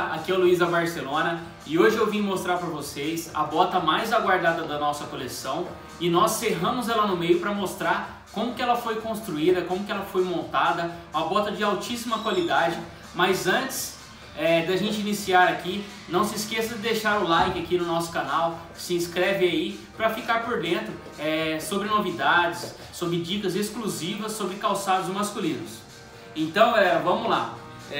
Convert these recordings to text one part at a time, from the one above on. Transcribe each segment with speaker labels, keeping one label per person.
Speaker 1: Olá, aqui é o Luiz da Barcelona e hoje eu vim mostrar para vocês a bota mais aguardada da nossa coleção e nós serramos ela no meio para mostrar como que ela foi construída, como que ela foi montada, uma bota de altíssima qualidade. Mas antes da gente iniciar aqui, não se esqueça de deixar o like aqui no nosso canal, se inscreve aí para ficar por dentro sobre novidades, sobre dicas exclusivas sobre calçados masculinos. Então vamos lá.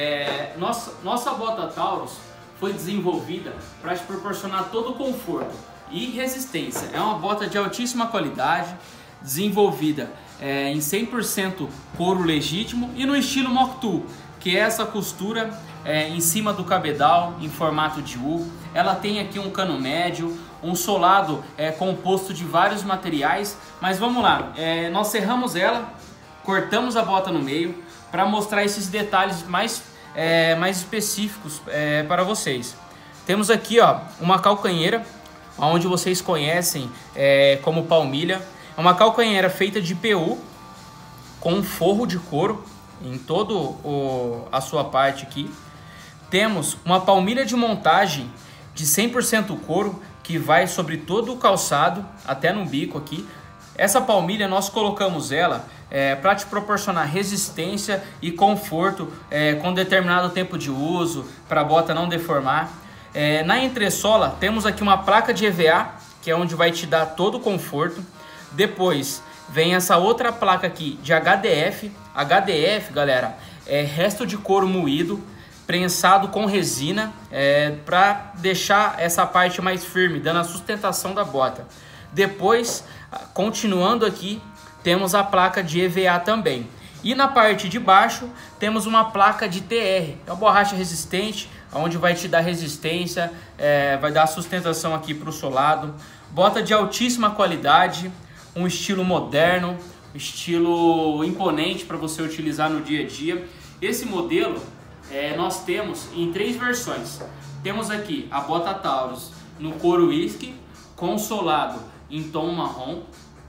Speaker 1: Nossa bota Taurus foi desenvolvida para te proporcionar todo o conforto e resistência. É uma bota de altíssima qualidade, desenvolvida em 100% couro legítimo e no estilo Mock Tool, que é essa costura em cima do cabedal em formato de U. Ela tem aqui um cano médio, um solado composto de vários materiais. Mas vamos lá, nós serramos ela, cortamos a bota no meio para mostrar esses detalhes mais específicos para vocês. Temos aqui uma calcanheira, onde vocês conhecem como palmilha. É uma calcanheira feita de PU com um forro de couro em toda a sua parte aqui. Temos uma palmilha de montagem de 100% couro que vai sobre todo o calçado até no bico aqui. Essa palmilha nós colocamos ela para te proporcionar resistência e conforto com determinado tempo de uso, para a bota não deformar. Na entressola temos aqui uma placa de EVA, que é onde vai te dar todo o conforto. Depois vem essa outra placa aqui de HDF. HDF, galera, é resto de couro moído, prensado com resina, para deixar essa parte mais firme, dando a sustentação da bota. Depois, continuando aqui, temos a placa de EVA também. E na parte de baixo temos uma placa de TR, é uma borracha resistente, onde vai te dar resistência, vai dar sustentação aqui para o solado. Bota de altíssima qualidade, um estilo moderno, estilo imponente para você utilizar no dia a dia. Esse modelo nós temos em 3 versões. Temos aqui a bota Taurus no couro whisky, com solado em tom marrom.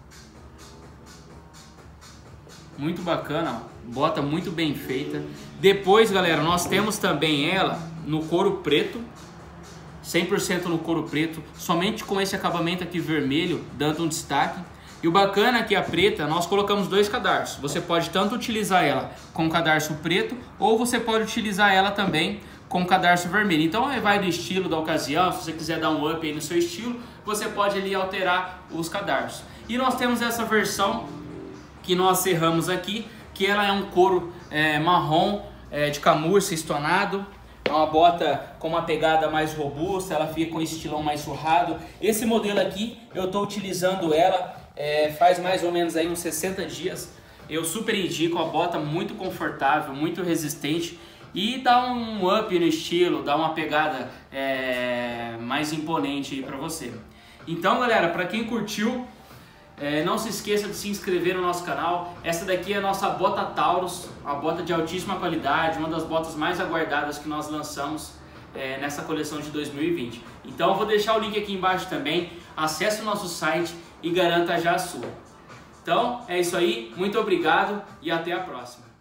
Speaker 1: Muito bacana, bota muito bem feita. Depois, galera, nós temos também ela no couro preto, 100% no couro preto, somente com esse acabamento aqui vermelho, dando um destaque. E o bacana é que a preta, nós colocamos 2 cadarços. Você pode tanto utilizar ela com cadarço preto, ou você pode utilizar ela também com cadarço vermelho. Então vai do estilo da ocasião. Se você quiser dar um up aí no seu estilo, você pode ali alterar os cadarços. E nós temos essa versão que nós serramos aqui, que ela é um couro marrom de camurça estonado. É uma bota com uma pegada mais robusta, ela fica com um estilão mais surrado. Esse modelo aqui, eu estou utilizando ela faz mais ou menos aí uns 60 dias. Eu super indico, a bota muito confortável, muito resistente e dá um up no estilo, dá uma pegada mais imponente aí para você. Então, galera, para quem curtiu, não se esqueça de se inscrever no nosso canal. Essa daqui é a nossa bota Taurus, uma bota de altíssima qualidade, uma das botas mais aguardadas que nós lançamos nessa coleção de 2020. Então eu vou deixar o link aqui embaixo também. Acesse o nosso site e garanta já a sua. Então é isso aí, muito obrigado e até a próxima.